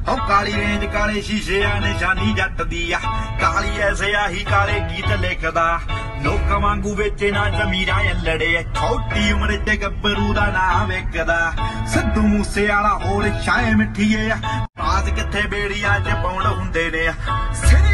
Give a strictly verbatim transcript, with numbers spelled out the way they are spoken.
ओ काली range काले शीशे आ निशानी जट दी आ काली ऐसे आही काले गीत लिखदा लोकां वांगू वेचे ना जमीरा लड़े छोटी उम्र च गब्बरू दा नाम विकदा सिद्धू मूसे वाला होर शाय मिठीए बाज किथे बेड़ियां च पौंड हुंदे ने।